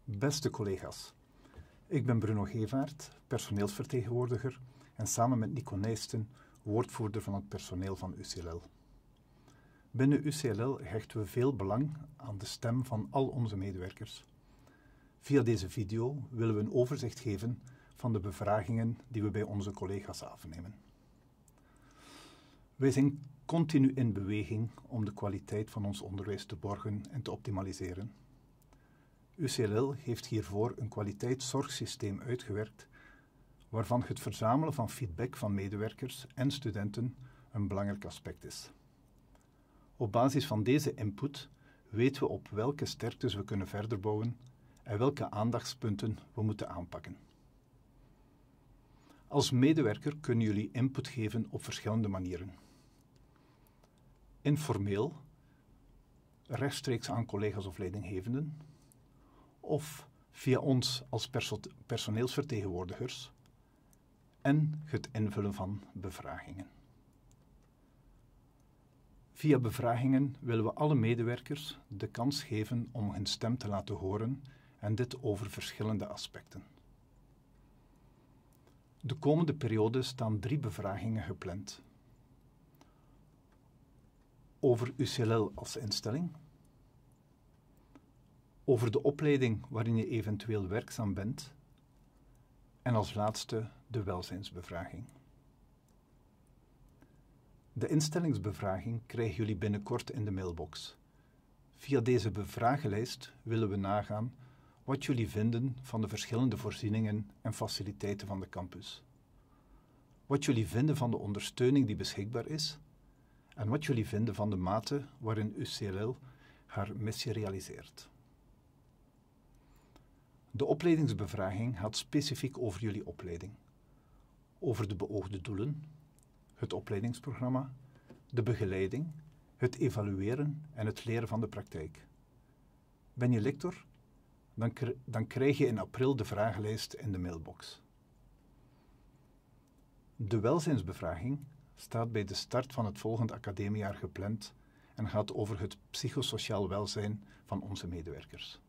Beste collega's, ik ben Bruno Gevaert, personeelsvertegenwoordiger en samen met Nico Nijsten woordvoerder van het personeel van UCLL. Binnen UCLL hechten we veel belang aan de stem van al onze medewerkers. Via deze video willen we een overzicht geven van de bevragingen die we bij onze collega's afnemen. Wij zijn continu in beweging om de kwaliteit van ons onderwijs te borgen en te optimaliseren. UCLL heeft hiervoor een kwaliteitszorgsysteem uitgewerkt, waarvan het verzamelen van feedback van medewerkers en studenten een belangrijk aspect is. Op basis van deze input weten we op welke sterktes we kunnen verder bouwen en welke aandachtspunten we moeten aanpakken. Als medewerker kunnen jullie input geven op verschillende manieren. Informeel, rechtstreeks aan collega's of leidinggevenden, of via ons als personeelsvertegenwoordigers en het invullen van bevragingen. Via bevragingen willen we alle medewerkers de kans geven om hun stem te laten horen en dit over verschillende aspecten. De komende periode staan 3 bevragingen gepland. Over UCLL als instelling, over de opleiding waarin je eventueel werkzaam bent en als laatste de welzijnsbevraging. De instellingsbevraging krijgen jullie binnenkort in de mailbox. Via deze bevragenlijst willen we nagaan wat jullie vinden van de verschillende voorzieningen en faciliteiten van de campus. Wat jullie vinden van de ondersteuning die beschikbaar is en wat jullie vinden van de mate waarin UCLL haar missie realiseert. De opleidingsbevraging gaat specifiek over jullie opleiding, over de beoogde doelen, het opleidingsprogramma, de begeleiding, het evalueren en het leren van de praktijk. Ben je lector? Dan krijg je in april de vragenlijst in de mailbox. De welzijnsbevraging staat bij de start van het volgende academiejaar gepland en gaat over het psychosociaal welzijn van onze medewerkers.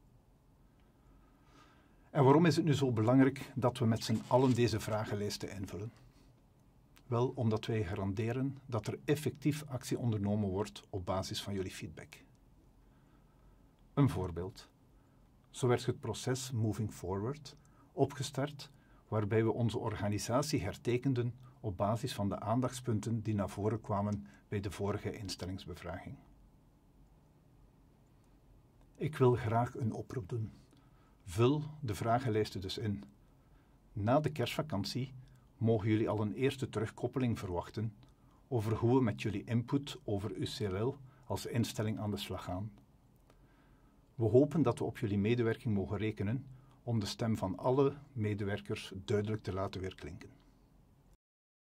En waarom is het nu zo belangrijk dat we met z'n allen deze vragenlijsten invullen? Wel, omdat wij garanderen dat er effectief actie ondernomen wordt op basis van jullie feedback. Een voorbeeld. Zo werd het proces Moving Forward opgestart, waarbij we onze organisatie hertekenden op basis van de aandachtspunten die naar voren kwamen bij de vorige instellingsbevraging. Ik wil graag een oproep doen. Vul de vragenlijsten dus in. Na de kerstvakantie mogen jullie al een eerste terugkoppeling verwachten over hoe we met jullie input over UCLL als instelling aan de slag gaan. We hopen dat we op jullie medewerking mogen rekenen om de stem van alle medewerkers duidelijk te laten weerklinken.